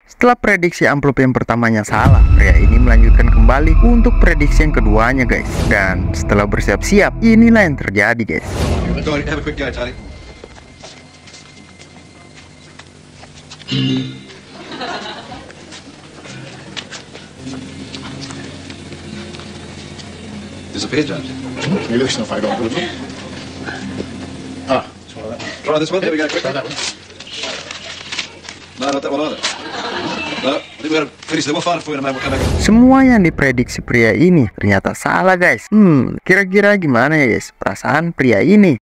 Setelah prediksi amplop yang pertamanya salah, pria ini melanjutkan kembali untuk prediksi yang keduanya guys. Dan setelah bersiap-siap, inilah yang terjadi guys. Disappeared, James. You listen if I got good. Ah, Try this one. Here we go. Quick. No, not that one either. No, I think we're going to finish there. We'll find it for you in a moment. We'll come back. Semua yang diprediksi pria ini ternyata salah guys. Kira-kira gimana ya guys perasaan pria ini?